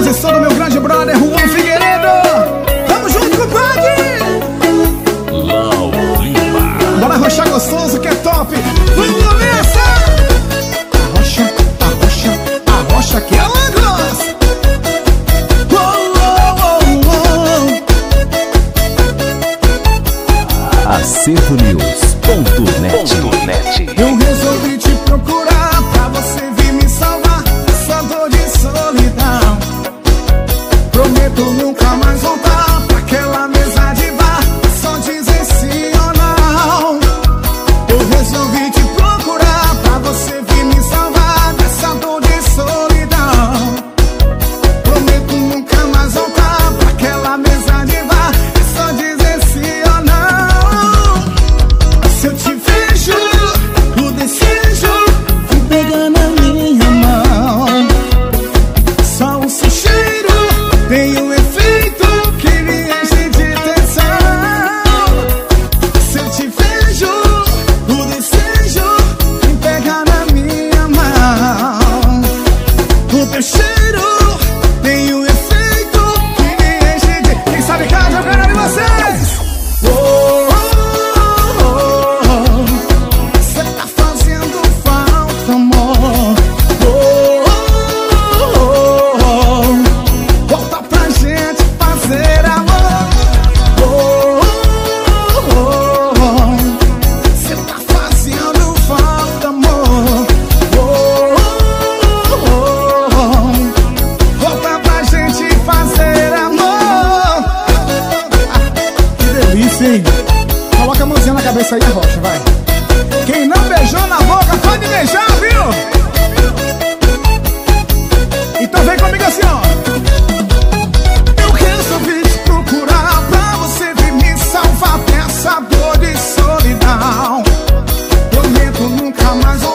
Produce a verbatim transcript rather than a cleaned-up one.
composição do meu grande brother Juan Figueiredo. Tamo junto, compadre. Lau Lima. Bora rochar gostoso que é top. Vamos nessa. Arrocha, arrocha, arrocha que ela gosta. Oh, oh, oh, oh. Acervo News ponto net. Eu resolvi te procurar pra você vir me salvar dessa dor de solidão. Prometo nunca mais voltar pra aquela mesa de bar, só dizer sim ou não. Eu resolvi te procurar pra você vir me salvar dessa dor de solidão. Prometo nunca mais voltar pra aquela mesa de bar, só dizer sim ou não. Se eu te vejo, o desejo vem pegar na minha mão. Só o seu cheiro tem um efeito que me enche de tensão. Se eu te vejo, o desejo vem pegar na minha mão. O teu cheiro tem um efeito que me enche de... Quem sabe casa, eu quero de vocês. Oh, oh, oh, oh. Cê tá fazendo falta, amor. Oh, oh, oh, oh. Volta pra gente fazer amor. Oh, oh, oh, oh. Cê tá fazendo falta, amor. Oh, oh, oh, oh. Volta pra gente fazer amor. Que delícia, hein? Coloca a mãozinha na cabeça aí, Rocha, vai. Quem não beijou na boca pode beijar, viu? Então vem comigo assim, ó. Eu resolvi te procurar pra você vir me salvar dessa dor de solidão. Prometo nunca mais